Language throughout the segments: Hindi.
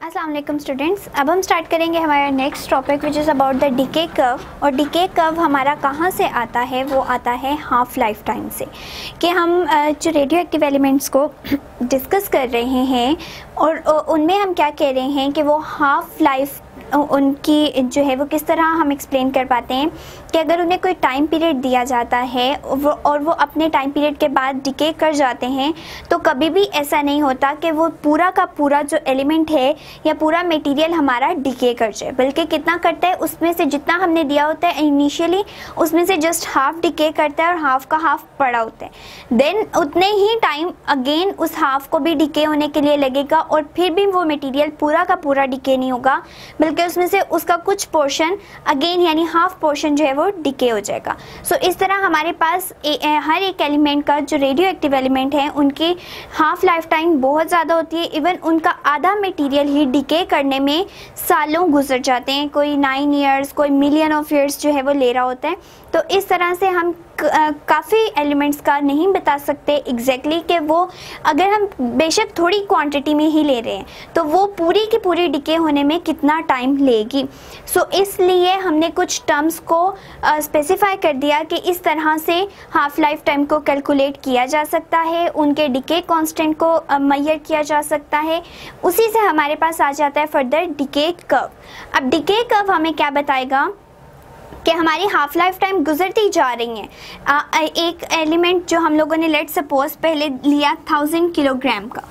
अस्सलाम वालेकुम स्टूडेंट्स। अब हम स्टार्ट करेंगे हमारा next topic which is about the decay curve. और डिके कर्व हमारा कहाँ से आता है? वो आता है हाफ़ लाइफ टाइम से, कि हम जो रेडियो एक्टिव एलिमेंट्स को डिस्कस कर रहे हैं और उनमें हम क्या कह रहे हैं कि वो हाफ़ लाइफ उनकी जो है वो किस तरह हम एक्सप्लेन कर पाते हैं कि अगर उन्हें कोई टाइम पीरियड दिया जाता है और वो अपने टाइम पीरियड के बाद डिके कर जाते हैं तो कभी भी ऐसा नहीं होता कि वो पूरा का पूरा जो एलिमेंट है या पूरा मटेरियल हमारा डिके कर जाए, बल्कि कितना करता है उसमें से जितना हमने दिया होता है इनिशियली उसमें से जस्ट हाफ डिके करता है और हाफ का हाफ पड़ा होता है। देन उतने ही टाइम अगेन उस हाफ को भी डिके होने के लिए लगेगा और फिर भी वो मटेरियल पूरा का पूरा डिके नहीं होगा, बल्कि उसमें से उसका कुछ पोर्शन अगेन यानी हाफ पोर्शन जो है वो डिके हो जाएगा। सो इस तरह हमारे पास हर एक एलिमेंट का जो रेडियो एक्टिव एलिमेंट है उनकी हाफ लाइफ टाइम बहुत ज़्यादा होती है। इवन उनका आधा मटेरियल ही डिके करने में सालों गुजर जाते हैं, कोई 9 ईयर्स कोई मिलियन ऑफ ईयर्स जो है वो ले रहा होता है। तो इस तरह से हम काफ़ी एलिमेंट्स का नहीं बता सकते एग्जैक्टली कि वो अगर हम बेशक थोड़ी क्वांटिटी में ही ले रहे हैं तो वो पूरी की पूरी डिके होने में कितना टाइम लेगी। सो इसलिए हमने कुछ टर्म्स को स्पेसिफाई कर दिया कि इस तरह से हाफ लाइफ टाइम को कैलकुलेट किया जा सकता है, उनके डिके कांस्टेंट को मेजर किया जा सकता है। उसी से हमारे पास आ जाता है फर्दर डिके कर्व। अब डिके कर्व हमें क्या बताएगा कि हमारी हाफ लाइफ टाइम गुजरती जा रही है। एक एलिमेंट जो हम लोगों ने लेट सपोज पहले लिया 1000 किलोग्राम का,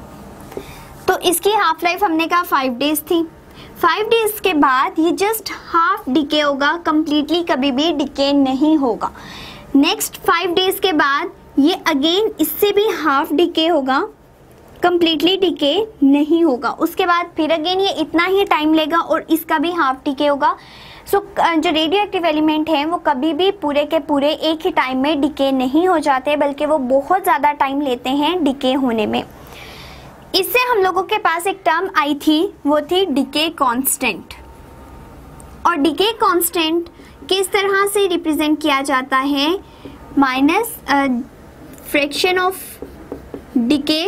तो इसकी हाफ लाइफ हमने कहा 5 डेज थी। 5 डेज के बाद ये जस्ट हाफ डिके होगा, कंप्लीटली कभी भी डिके नहीं होगा। नेक्स्ट 5 डेज के बाद ये अगेन इससे भी हाफ डिके होगा, कंप्लीटली डिके नहीं होगा। उसके बाद फिर अगेन ये इतना ही टाइम लेगा और इसका भी हाफ डिके होगा। सो जो रेडियो एक्टिव एलिमेंट हैं वो कभी भी पूरे के पूरे एक ही टाइम में डिके नहीं हो जाते, बल्कि वो बहुत ज़्यादा टाइम लेते हैं डिके होने में। इससे हम लोगों के पास एक टर्म आई थी, वो थी डिके कांस्टेंट। और डिके कांस्टेंट किस तरह से रिप्रेजेंट किया जाता है? Minus fraction of decay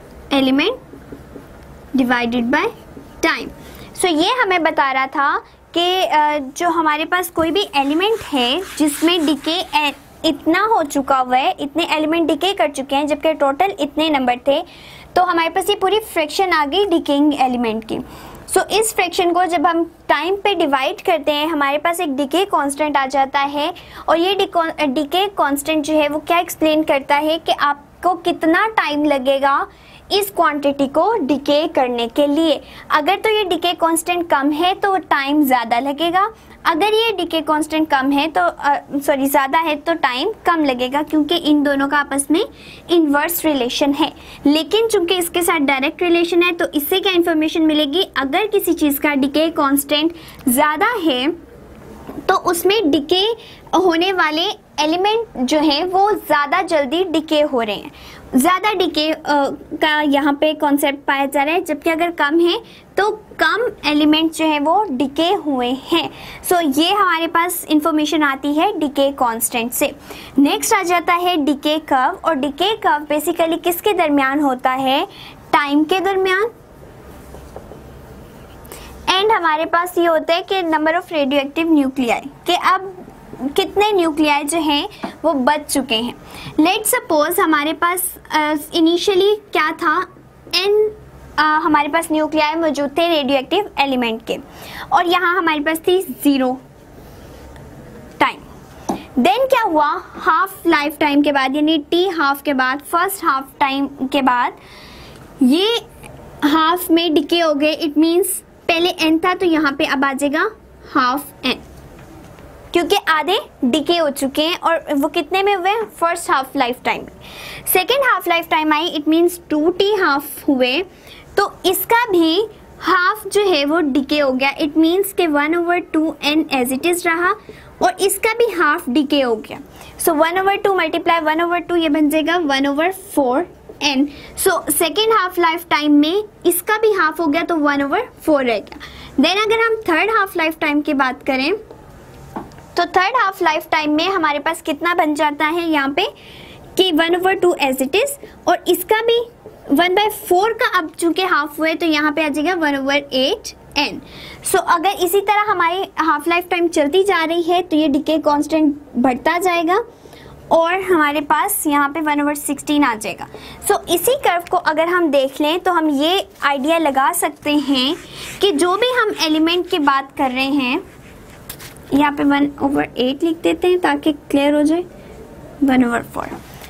element divided by time. So ये हमें बता रहा था कि जो हमारे पास कोई भी एलिमेंट है जिसमें डिके इतना हो चुका हुआ है, इतने एलिमेंट डिके कर चुके हैं जबकि टोटल इतने नंबर थे, तो हमारे पास ये पूरी फ्रैक्शन आ गई डिकेइंग एलिमेंट की। सो इस फ्रैक्शन को जब हम टाइम पे डिवाइड करते हैं हमारे पास एक डिके कांस्टेंट आ जाता है। और ये डिके कांस्टेंट जो है वो क्या एक्सप्लेन करता है कि आपको कितना टाइम लगेगा इस क्वांटिटी को डिके करने के लिए। अगर तो ये डिके कांस्टेंट कम है तो टाइम ज़्यादा लगेगा, अगर ये डिके कांस्टेंट कम है तो ज़्यादा है तो टाइम कम लगेगा, क्योंकि इन दोनों का आपस में इन्वर्स रिलेशन है। लेकिन चूंकि इसके साथ डायरेक्ट रिलेशन है तो इससे क्या इन्फॉर्मेशन मिलेगी? अगर किसी चीज़ का डिके कांस्टेंट ज़्यादा है तो उसमें डिके होने वाले एलिमेंट जो हैं वो ज़्यादा जल्दी डिके हो रहे हैं, ज़्यादा डिके का यहाँ पे कॉन्सेप्ट पाया जा रहा है। जबकि अगर कम है तो कम एलिमेंट जो है वो डिके हुए हैं। सो ये हमारे पास इंफॉर्मेशन आती है डिके कांस्टेंट से। नेक्स्ट आ जाता है डिके कर्व। और डिके कर्व बेसिकली किसके दरमियान होता है? टाइम के दरमियान। एंड हमारे पास ये होता है कि number of radioactive nuclei, कि अब कितने न्यूक्लियाई जो हैं वो बच चुके हैं। लेट सपोज हमारे पास इनिशियली क्या था? हमारे पास न्यूक्लियाई मौजूद थे रेडियो एक्टिव एलिमेंट के, और यहाँ हमारे पास थी 0 टाइम। देन क्या हुआ? हाफ लाइफ टाइम के बाद यानी टी हाफ के बाद, फर्स्ट हाफ टाइम के बाद ये हाफ में डिके हो गए। इट मीन्स पहले n था तो यहाँ पे अब आ जाएगा हाफ n, क्योंकि आधे डिके हो चुके हैं। और वो कितने में हुए? फर्स्ट हाफ लाइफ टाइम में। सेकेंड हाफ लाइफ टाइम आई, इट मीन्स 2t हाफ हुए, तो इसका भी हाफ जो है वो डिके हो गया। इट मीन्स के 1/2n एज इट इज रहा और इसका भी हाफ डिके हो गया। सो 1/2 मल्टीप्लाई 1/2 ये बन जाएगा 1/4n। So second half life time में इसका भी हाफ हो गया तो 1/4 रह गया। देन अगर हम थर्ड हाफ लाइफ टाइम की बात करें तो थर्ड हाफ लाइफ टाइम में हमारे पास कितना बन जाता है? यहाँ पे कि 1/2 एज इट इज, और इसका भी 1/4 का अब चूंकि हाफ हुए तो यहाँ पे आ जाएगा 1/8n। सो अगर इसी तरह हमारी हाफ लाइफ टाइम चलती जा रही है तो ये डिके कांस्टेंट बढ़ता जाएगा और हमारे पास यहाँ पे 1/16 आ जाएगा। सो इसी कर्व को अगर हम देख लें तो हम ये आइडिया लगा सकते हैं कि जो भी हम एलिमेंट की बात कर रहे हैं, यहाँ पे 1/8 लिख देते हैं ताकि क्लियर हो जाए, 1/4,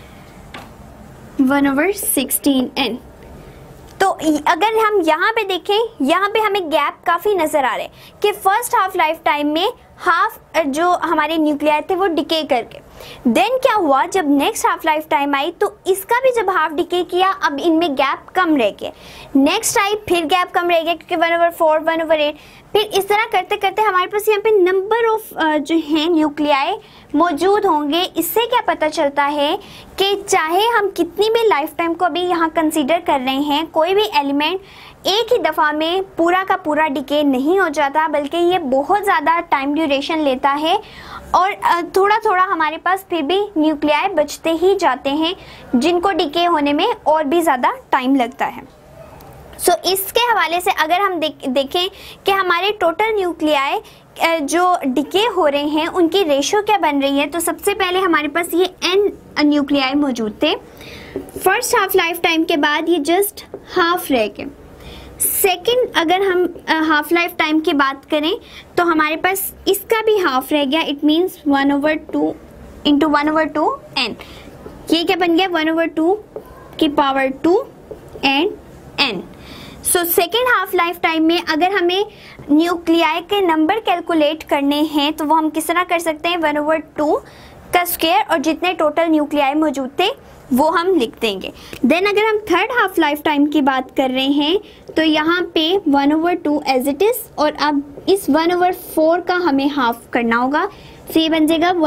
1/16n। तो अगर हम यहाँ पे देखें, यहाँ पे हमें गैप काफ़ी नज़र आ रहे हैं कि फर्स्ट हाफ लाइफ टाइम में हाफ जो हमारे न्यूक्लियाई थे वो डिके करके, देन क्या हुआ जब नेक्स्ट हाफ लाइफ टाइम आई तो इसका भी जब हाफ डिके किया, अब इनमें गैप कम रह गया, नेक्स्ट आई फिर गैप कम रह गया क्योंकि 1/4, 1/8, फिर इस तरह करते करते हमारे पास यहाँ पे नंबर ऑफ जो है न्यूक्लियाई मौजूद होंगे। इससे क्या पता चलता है कि चाहे हम कितनी भी लाइफ टाइम को अभी यहाँ कंसीडर कर रहे हैं, कोई भी एलिमेंट एक ही दफ़ा में पूरा का पूरा डिके नहीं हो जाता, बल्कि ये बहुत ज़्यादा टाइम ड्यूरेशन लेता है और थोड़ा थोड़ा हमारे पास फिर भी न्यूक्लियाई बचते ही जाते हैं जिनको डिके होने में और भी ज़्यादा टाइम लगता है। सो इसके हवाले से अगर हम देखें कि हमारे टोटल न्यूक्लियाई जो डिके हो रहे हैं उनकी रेशो क्या बन रही है, तो सबसे पहले हमारे पास ये n न्यूक्लियाई मौजूद थे। फर्स्ट हाफ लाइफ टाइम के बाद ये जस्ट हाफ रह गए। सेकंड अगर हम हाफ लाइफ टाइम की बात करें तो हमारे पास इसका भी हाफ रह गया, इट मीन्स 1/2 इंटू 1/2n। ये क्या बन गया, 1/2 की power 2 and n। So second half life time में अगर हमें न्यूक्लियाई के नंबर कैलकुलेट करने हैं तो वो हम किस तरह कर सकते हैं, 1/2 का स्क्वायर और जितने टोटल न्यूक्लियाई मौजूद थे वो हम लिख देंगे। देन अगर हम थर्ड हाफ लाइफ टाइम की बात कर रहे हैं तो यहाँ पे 1/2 एज इट इज, और अब इस 1/4 का हमें हाफ करना होगा, तो ये बन जाएगा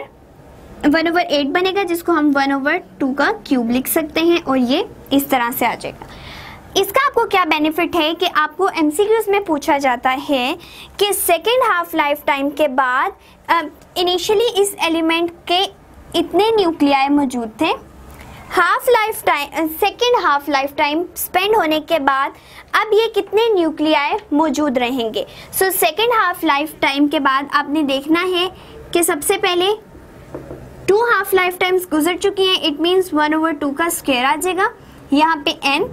1/8 बनेगा, जिसको हम 1/2 का क्यूब लिख सकते हैं और ये इस तरह से आ जाएगा। इसका आपको क्या बेनिफिट है कि आपको एमसीक्यूज में पूछा जाता है कि सेकेंड हाफ लाइफ टाइम के बाद इनिशियली इस एलिमेंट के इतने न्यूक्लियाई मौजूद थे, half life time second half life time spend होने के बाद अब ये कितने न्यूक्लियाई मौजूद रहेंगे। So second half life time के बाद आपने देखना है कि सबसे पहले 2 हाफ लाइफ टाइम्स गुजर चुकी हैं, इट मीन्स 1/2 का स्क्वायर आ जाएगा, यहाँ पे n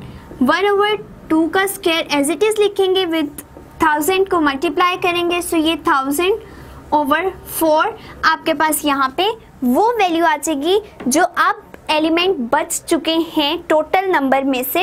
1/2 का स्क्वायर एज इट इज लिखेंगे, विद 1000 को मल्टीप्लाई करेंगे, सो ये 1000/4 आपके पास यहाँ पे वो वैल्यू आ जाएगी जो अब एलिमेंट बच चुके हैं टोटल नंबर में से,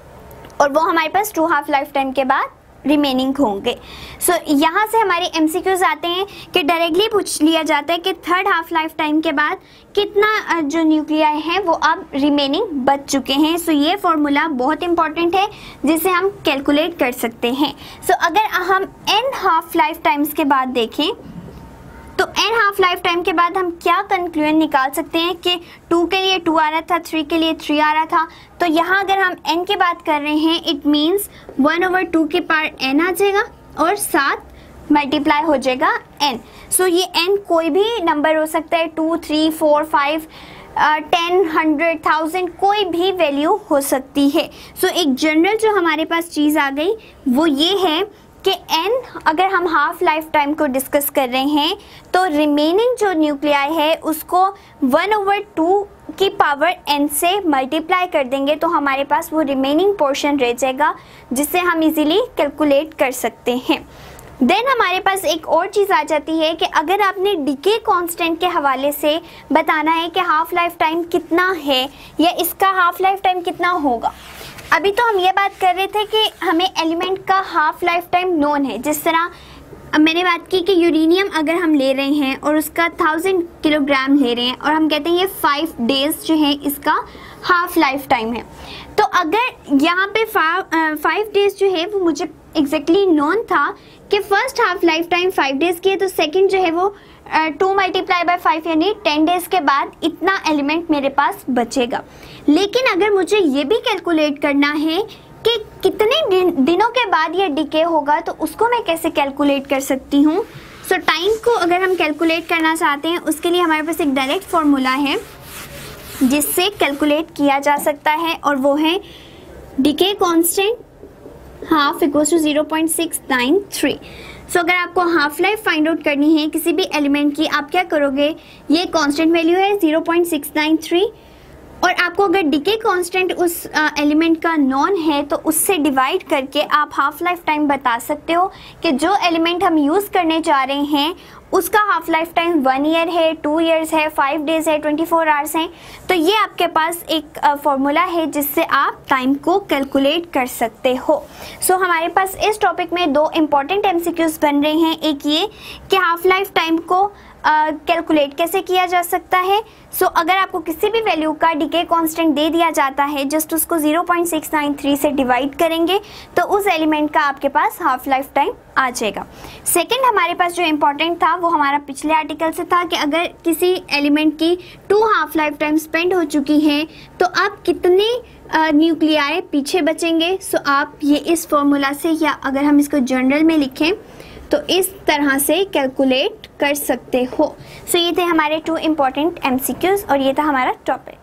और वो हमारे पास 2 हाफ लाइफ टाइम के बाद रिमेनिंग होंगे। सो यहाँ से हमारे एमसीक्यूज आते हैं कि डायरेक्टली पूछ लिया जाता है कि थर्ड हाफ लाइफ टाइम के बाद कितना जो न्यूक्लियाई हैं वो अब रिमेनिंग बच चुके हैं। सो ये फॉर्मूला बहुत इंपॉर्टेंट है जिसे हम कैलकुलेट कर सकते हैं। सो अगर हम n हाफ लाइफ टाइम्स के बाद देखें तो n हाफ लाइफ टाइम के बाद हम क्या कंक्लूजन निकाल सकते हैं कि 2 के लिए 2 आ रहा था, 3 के लिए 3 आ रहा था, तो यहाँ अगर हम n की बात कर रहे हैं इट मीन्स 1/2 के पावर n आ जाएगा और साथ मल्टीप्लाई हो जाएगा n। सो ये n कोई भी नंबर हो सकता है, 2, 3, 4, 5, 10, 100, 1000, कोई भी वैल्यू हो सकती है। सो एक जनरल जो हमारे पास चीज़ आ गई वो ये है कि n अगर हम हाफ लाइफ टाइम को डिस्कस कर रहे हैं तो रिमेनिंग जो न्यूक्लियाई है उसको 1/2 की पावर n से मल्टीप्लाई कर देंगे तो हमारे पास वो रिमेनिंग पोर्शन रह जाएगा जिससे हम इजीली कैलकुलेट कर सकते हैं। देन हमारे पास एक और चीज़ आ जाती है कि अगर आपने डिके कांस्टेंट के हवाले से बताना है कि हाफ लाइफ टाइम कितना है या इसका हाफ लाइफ टाइम कितना होगा। अभी तो हम ये बात कर रहे थे कि हमें एलिमेंट का हाफ लाइफ टाइम नोन है, जिस तरह मैंने बात की कि यूरेनियम अगर हम ले रहे हैं और उसका 1000 किलोग्राम ले रहे हैं और हम कहते हैं ये 5 डेज जो है इसका हाफ लाइफ टाइम है, तो अगर यहाँ पे 5 डेज जो है वो मुझे एग्जैक्टली नोन था कि first half life time 5 days की है, तो सेकंड जो है वो 2 मल्टीप्लाई बाय 5 यानी 10 डेज के बाद इतना एलिमेंट मेरे पास बचेगा। लेकिन अगर मुझे ये भी कैलकुलेट करना है कि कितने दिनों के बाद ये डिके होगा तो उसको मैं कैसे कैलकुलेट कर सकती हूँ। सो टाइम को अगर हम कैलकुलेट करना चाहते हैं उसके लिए हमारे पास एक डायरेक्ट फॉर्मूला है जिससे कैलकुलेट किया जा सकता है, और वो है decay constant half equals to 0.693। So अगर आपको हाफ लाइफ फाइंड आउट करनी है किसी भी एलिमेंट की, आप क्या करोगे, ये कांस्टेंट वैल्यू है 0.693, और आपको अगर डिके कांस्टेंट उस एलिमेंट का नॉन है तो उससे डिवाइड करके आप हाफ लाइफ टाइम बता सकते हो कि जो एलिमेंट हम यूज़ करने जा रहे हैं उसका हाफ लाइफ टाइम 1 ईयर है, 2 ईयर्स है, 5 डेज है, 24 आवर्स हैं। तो ये आपके पास एक फॉर्मूला है जिससे आप टाइम को कैलकुलेट कर सकते हो। सो हमारे पास इस टॉपिक में 2 इम्पॉर्टेंट एमसीक्यूज बन रहे हैं। एक ये कि हाफ लाइफ टाइम को कैलकुलेट कैसे किया जा सकता है। सो अगर आपको किसी भी वैल्यू का डिके कांस्टेंट दे दिया जाता है, जस्ट उसको 0.693 से डिवाइड करेंगे तो उस एलिमेंट का आपके पास हाफ लाइफ टाइम आ जाएगा। सेकंड हमारे पास जो इम्पोर्टेंट था वो हमारा पिछले आर्टिकल से था कि अगर किसी एलिमेंट की 2 हाफ लाइफ टाइम स्पेंड हो चुकी हैं तो आप कितने न्यूक्लियाई पीछे बचेंगे। सो आप ये इस फॉर्मूला से, या अगर हम इसको जनरल में लिखें तो इस तरह से कैलकुलेट कर सकते हो। सो ये थे हमारे 2 इम्पॉर्टेंट एमसीक्यूज और ये था हमारा टॉपिक।